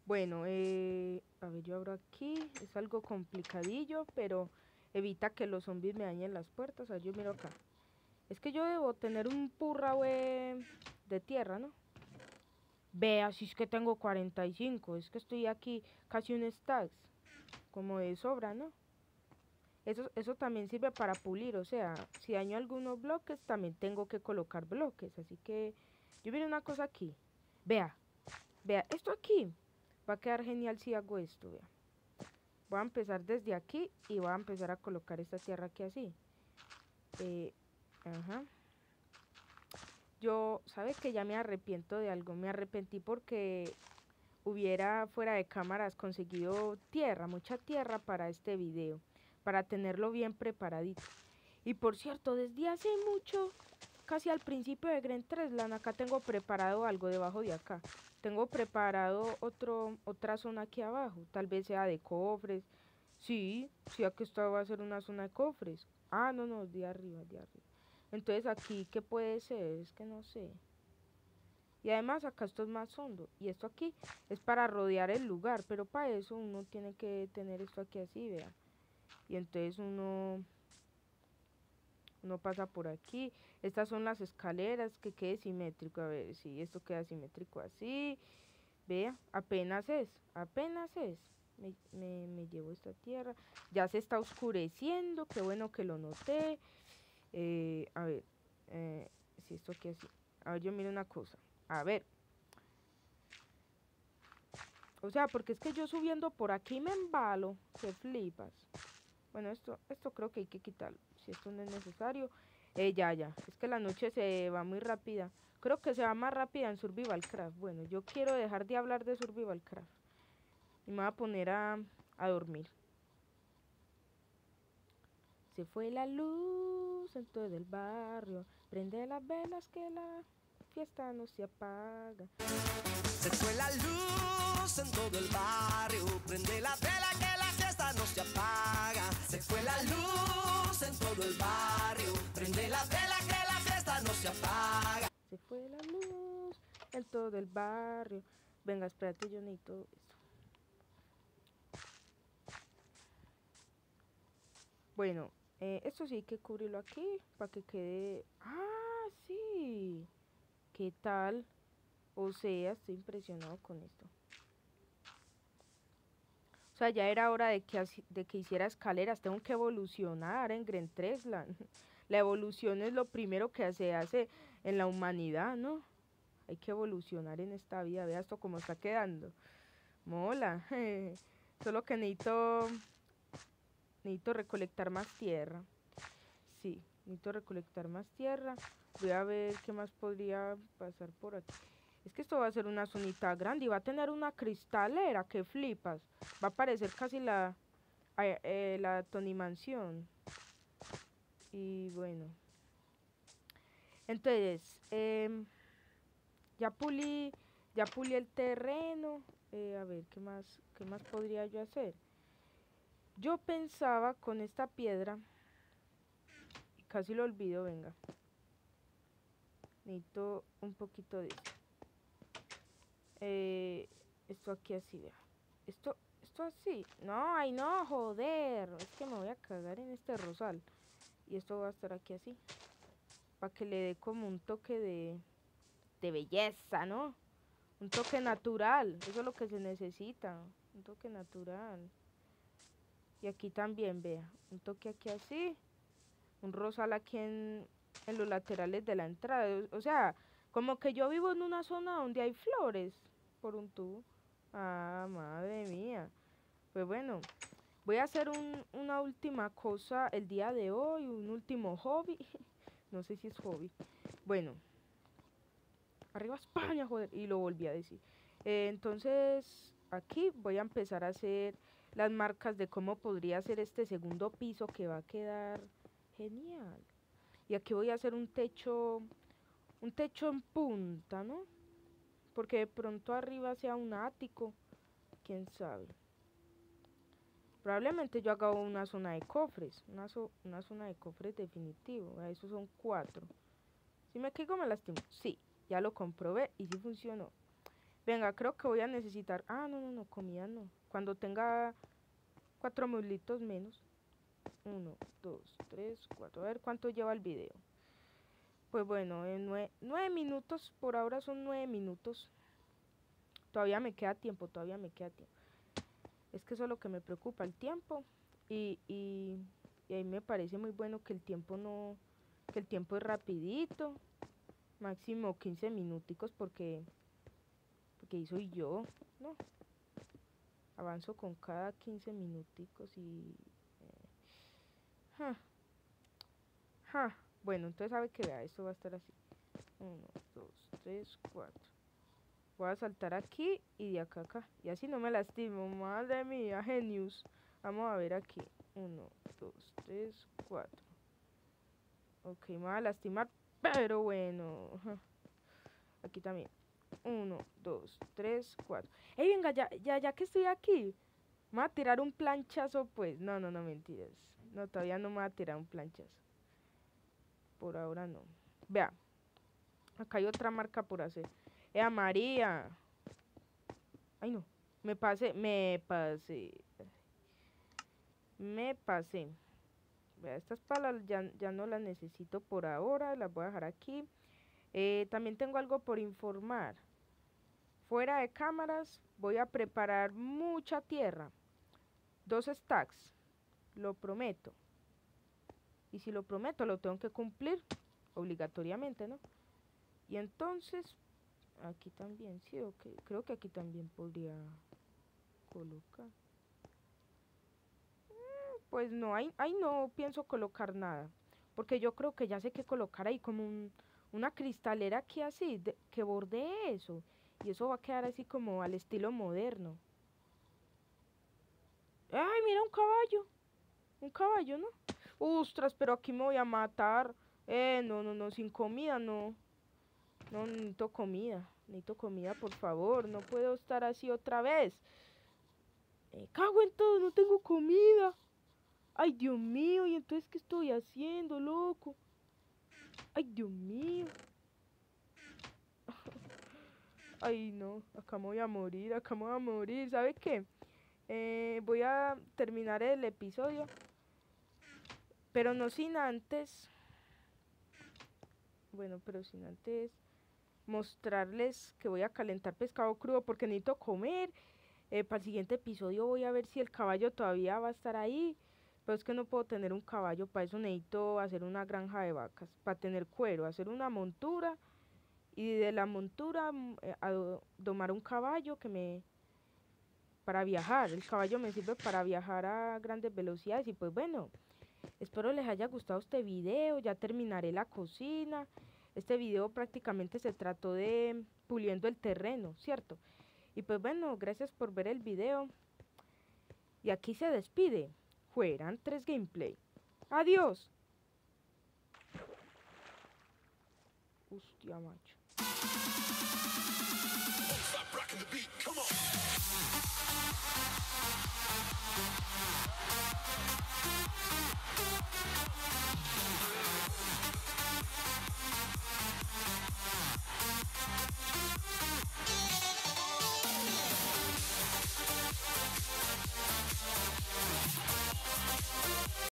Bueno, a ver, yo abro aquí. Es algo complicadillo, pero evita que los zombies me dañen las puertas. A ver, yo miro acá. Es que yo debo tener un purra de tierra, ¿no? Vea, si es que tengo 45. Es que estoy aquí casi un stacks. Como de sobra, ¿no? Eso también sirve para pulir, o sea, si daño algunos bloques, también tengo que colocar bloques. Así que yo miro una cosa aquí. Vea, vea, esto aquí va a quedar genial si hago esto, vea. Voy a empezar desde aquí y voy a empezar a colocar esta tierra aquí así. Ajá. Yo, ¿sabe que ya me arrepiento de algo? Me arrepentí porque hubiera fuera de cámaras conseguido tierra, mucha tierra para este video, para tenerlo bien preparadito. Y por cierto, desde hace mucho, casi al principio de Gren 3, acá tengo preparado algo debajo de acá. Tengo preparado otra zona aquí abajo, tal vez sea de cofres. Sí, sí, aquí esta va a ser una zona de cofres. Ah, no, no, de arriba, de arriba. Entonces aquí, ¿qué puede ser? Es que no sé. Y además acá esto es más hondo. Y esto aquí es para rodear el lugar. Pero para eso uno tiene que tener esto aquí así, vea. Y entonces uno pasa por aquí. Estas son las escaleras, que quede simétrico. A ver si esto queda simétrico así. Vea, apenas es. Me llevo esta tierra. Ya se está oscureciendo. Qué bueno que lo noté. A ver, si esto aquí así. A ver, yo miro una cosa. A ver. O sea, porque es que yo subiendo por aquí me embalo. Que flipas. Bueno, esto creo que hay que quitarlo. Si esto no es necesario. Ya. Es que la noche se va muy rápida. Creo que se va más rápida en Survival Craft. Bueno, yo quiero dejar de hablar de Survival Craft. Y me voy a poner a dormir. Se fue la luz en todo el barrio. Prende las velas que la fiesta no se apaga. Se fue la luz en todo el barrio. Prende la vela que la fiesta no se apaga. Se fue la luz en todo el barrio. Prende la vela que la fiesta no se apaga. Se fue la luz en todo el barrio. Venga, espérate, yo necesito esto. Bueno, esto sí hay que cubrirlo aquí para que quede... ¡Ah, sí! ¿Qué tal? O sea, estoy impresionado con esto. O sea, ya era hora de que hiciera escaleras. Tengo que evolucionar en Gren 3. La evolución es lo primero que se hace en la humanidad, ¿no? Hay que evolucionar en esta vida. Vea esto cómo está quedando. Mola. Solo que necesito recolectar más tierra. Sí, necesito recolectar más tierra. Voy a ver qué más podría pasar por aquí. Es que esto va a ser una zonita grande y va a tener una cristalera, que flipas. Va a parecer casi la Tony Mansión. Y bueno. Entonces, ya pulí, ya pulí el terreno. A ver, qué más podría yo hacer? Yo pensaba con esta piedra, y casi lo olvido, venga. Necesito un poquito de esto. Esto aquí así, vea. Esto así. No, ay no, joder. Es que me voy a cagar en este rosal. Y esto va a estar aquí así. Para que le dé como un toque de belleza, ¿no? Un toque natural. Eso es lo que se necesita. Un toque natural. Y aquí también, vea. Un toque aquí así. Un rosal aquí en los laterales de la entrada. O sea, como que yo vivo en una zona donde hay flores por un tubo. Ah, madre mía. Pues bueno, voy a hacer una última cosa el día de hoy, un último hobby. No sé si es hobby. Bueno, arriba España, joder. Y lo volví a decir. Entonces, aquí voy a empezar a hacer las marcas de cómo podría ser este segundo piso que va a quedar genial. Y aquí voy a hacer un techo en punta, ¿no? Porque de pronto arriba sea un ático, quién sabe. Probablemente yo haga una zona de cofres, una zona de cofres definitivo. Esos son 4. Si me caigo me lastimo. Sí, ya lo comprobé y sí funcionó. Venga, creo que voy a necesitar... Ah, no, comida no. Cuando tenga 4 muslitos menos. 1, 2, 3, 4. A ver cuánto lleva el video. Pues bueno, en 9 minutos. Por ahora son 9 minutos. Todavía me queda tiempo, todavía me queda tiempo. Es que eso es lo que me preocupa, el tiempo. Y ahí me parece muy bueno que el tiempo no... Que el tiempo es rapidito. Máximo 15 minuticos porque ahí soy yo, ¿no? Avanzo con cada 15 minuticos y... Bueno, entonces sabe que vea, esto va a estar así. 1, 2, 3, 4. Voy a saltar aquí y de acá a acá. Y así no me lastimo, madre mía, genius. Vamos a ver aquí. 1, 2, 3, 4. Ok, me va a lastimar, pero bueno. Aquí también. 1, 2, 3, 4. ¡Ey, venga, ya que estoy aquí! Me va a tirar un planchazo, pues. No, mentiras. No, todavía no me va a tirar un planchazo. Por ahora no. Vea. Acá hay otra marca por hacer. María. Ay, no. Me pasé. Vea, estas palas ya no las necesito por ahora. Las voy a dejar aquí. También tengo algo por informar. Fuera de cámaras voy a preparar mucha tierra. 2 stacks. Lo prometo. Y si lo prometo, lo tengo que cumplir. Obligatoriamente, ¿no? Y entonces, aquí también, sí, ok. Creo que aquí también podría colocar. Pues no, ahí no pienso colocar nada. Porque yo creo que ya sé que colocar ahí como una cristalera aquí así, que bordee eso. Y eso va a quedar así como al estilo moderno. ¡Ay, mira un caballo! Un caballo, ¿no? ¡Ostras, pero aquí me voy a matar! No, sin comida no. No, necesito comida, por favor, no puedo estar así otra vez. Cago en todo, no tengo comida. Ay, Dios mío, ¿y entonces qué estoy haciendo, loco? Ay, Dios mío. Ay, no, acá me voy a morir, ¿sabe qué? Voy a terminar el episodio, pero no sin antes... Bueno, pero sin antes mostrarles que voy a calentar pescado crudo porque necesito comer. Para el siguiente episodio voy a ver si el caballo todavía va a estar ahí. Pero es que no puedo tener un caballo, para eso necesito hacer una granja de vacas, para tener cuero, hacer una montura y de la montura domar un caballo para viajar. El caballo me sirve para viajar a grandes velocidades y pues bueno, espero les haya gustado este video, ya terminaré la cocina. Este video prácticamente se trató de puliendo el terreno, ¿cierto? Y pues bueno, gracias por ver el video. Y aquí se despide Jueran3 Gameplay. Adiós. Hostia, macho. Stop rocking the beat, come on.